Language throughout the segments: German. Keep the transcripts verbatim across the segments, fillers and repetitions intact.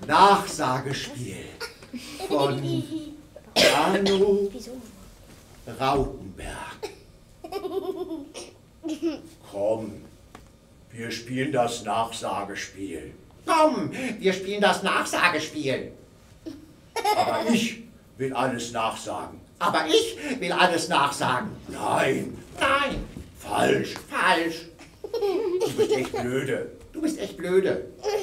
Nachsagespiel von Arno Rautenberg. Komm, wir spielen das Nachsagespiel. Komm, wir spielen das Nachsagespiel. Aber ich will alles nachsagen. Aber ich will alles nachsagen. Nein, nein, falsch, falsch. Du bist echt blöde. Du bist echt blöde.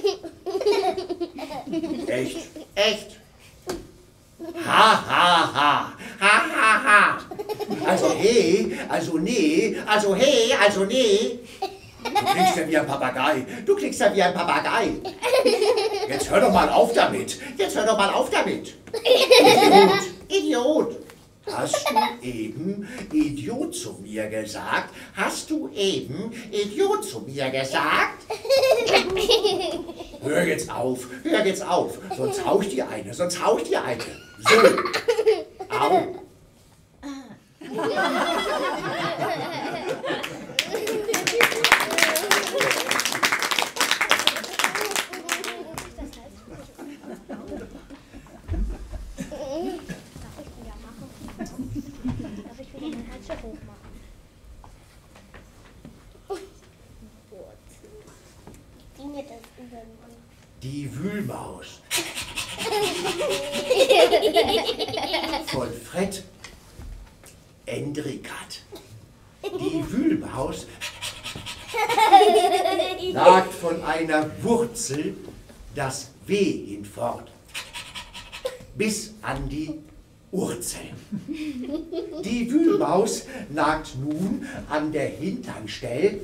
Echt, echt. Ha, ha, ha. Ha, ha, ha. Also he, also nee, also he, also nee. Du klingst ja wie ein Papagei. Du klingst ja wie ein Papagei. Jetzt hör doch mal auf damit. Jetzt hör doch mal auf damit. Idiot, Idiot. Hast du eben Idiot zu mir gesagt? Hast du eben Idiot zu mir gesagt? Hör jetzt auf, hör jetzt auf. Sonst hau ich dir eine, sonst hau ich dir eine. So. Au. Die Wühlmaus von Fred Endrikat. Die Wühlmaus jagt von einer Wurzel das W hinfort bis an die Urzel. Die Wühlmaus nagt nun an der Hinternstell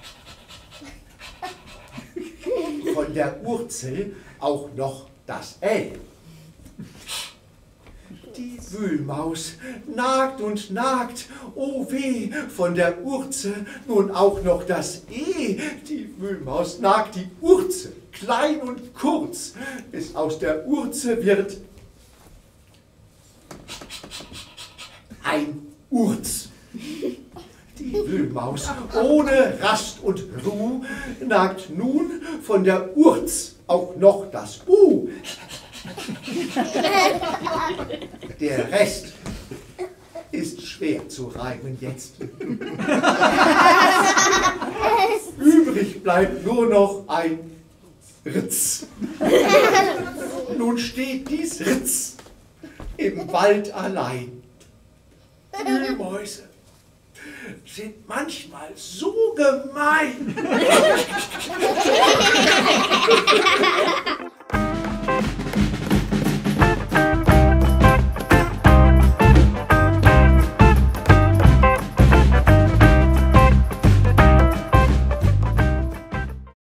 von der Urzel auch noch das L. Die Wühlmaus nagt und nagt, oh weh, von der Urzel nun auch noch das E. Die Wühlmaus nagt die Urzel, klein und kurz, bis aus der Urzel wird ein Urz. Die Wühlmaus ohne Rast und Ruh nagt nun von der Urz auch noch das U. Der Rest ist schwer zu reimen jetzt. Übrig bleibt nur noch ein Ritz. Nun steht dies Ritz im Wald allein. Wühlmäuse sind manchmal so gemein.